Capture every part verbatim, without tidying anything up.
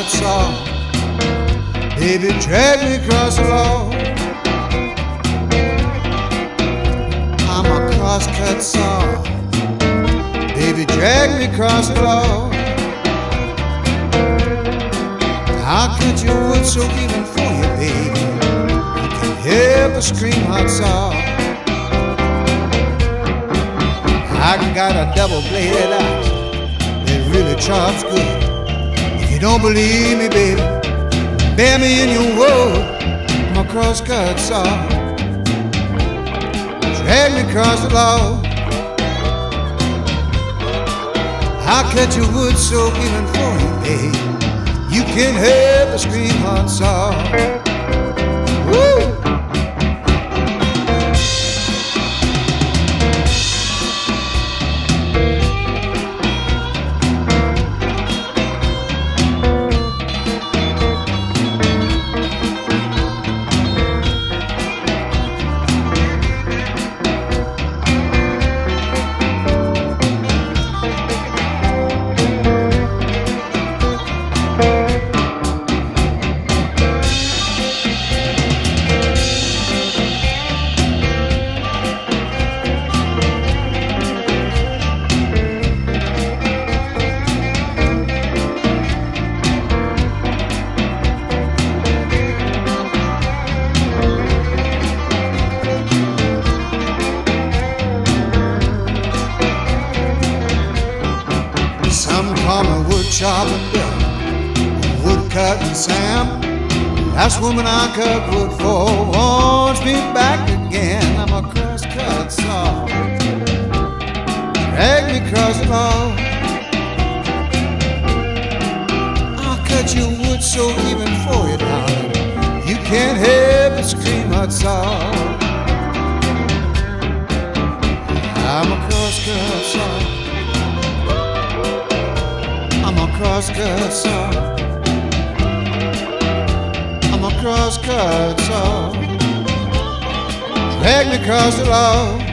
crosscut saw. Baby, drag me across the lawn. I'm a crosscut saw. Baby, drag me across the lawn. I'll cut your wood so even for you, baby. You can hear the scream hot saw. I got a double-bladed axe that really chops good. If you don't believe me, baby, bear me in your wood. I'm a crosscut saw. Drag me across the lawn. I'll cut your wood so even for you, baby. You can hear the scream hot saw. Woo! Some call me wood chopping Bill, wood cutting Sam. Last woman I cut wood for wants me back again. I'm a crosscut saw. Drag me across the lawn. I'll cut your wood so even for you, darling. You can't help but scream hot saw. I'm a crosscut saw. I'm a crosscut saw. I'm a crosscut saw. Drag me across the lawn.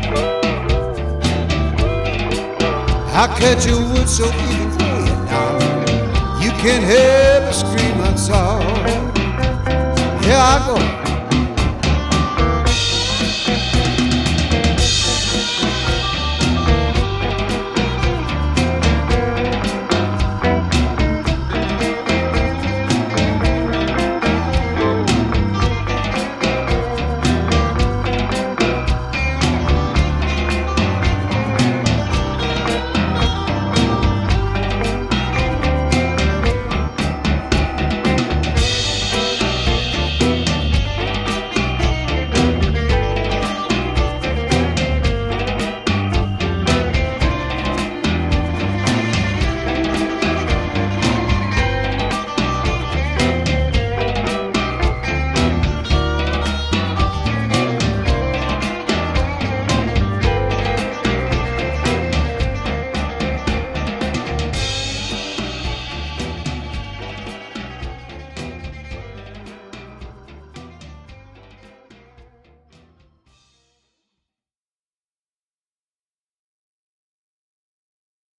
I cut your wood so even for you, darling. You can't help but scream and saw. Here I go.